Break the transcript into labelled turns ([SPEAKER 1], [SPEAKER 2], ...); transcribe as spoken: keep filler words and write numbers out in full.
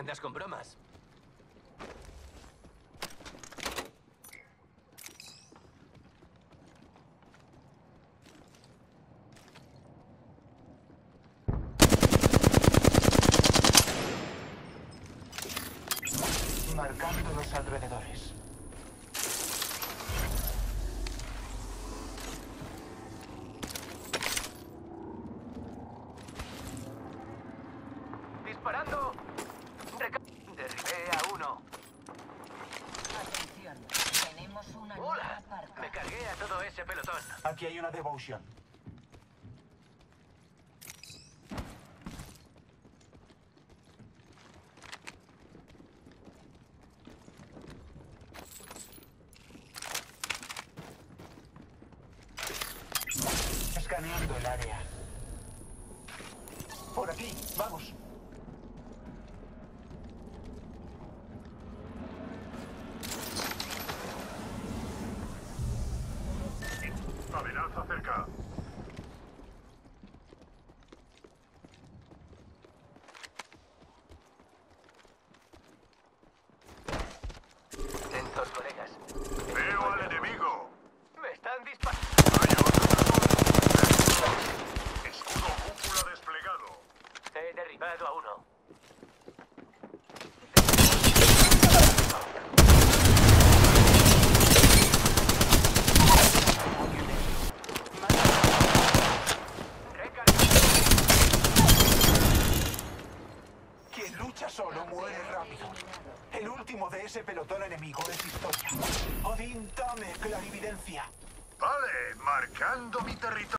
[SPEAKER 1] andas con bromas.
[SPEAKER 2] Marcando los alrededores.
[SPEAKER 1] ¡Disparando! Reca Derribé a uno.
[SPEAKER 3] Atención, tenemos una
[SPEAKER 1] ¡Hola!
[SPEAKER 3] nueva parca.
[SPEAKER 1] Me cargué a todo ese pelotón.
[SPEAKER 2] Aquí hay una devotion. Escaneando el área. Por aquí, vamos.
[SPEAKER 4] Amenaza cerca.
[SPEAKER 1] Atentos, colegas.
[SPEAKER 4] Veo al enemigo.
[SPEAKER 1] ¡Me están disparando!
[SPEAKER 4] Hay otro. Escudo cúpula desplegado.
[SPEAKER 1] He derribado a uno.
[SPEAKER 2] Quien lucha solo muere rápido. El último de ese pelotón enemigo es historia. Odín, dame clarividencia.
[SPEAKER 4] Vale, marcando mi territorio.